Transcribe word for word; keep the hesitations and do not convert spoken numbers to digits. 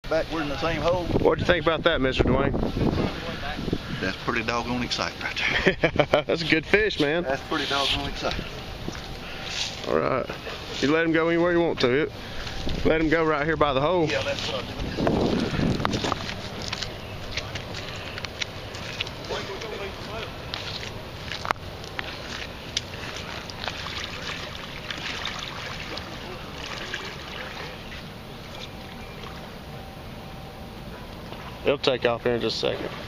back, we're in the same hole. What'd you think about that, Mister Duane? That's pretty doggone exciting right there. That's a good fish, man. That's pretty doggone exciting. All right. You let him go anywhere you want to. Let him go right here by the hole. Yeah, that's what I'm doing. It'll take off here in just a second.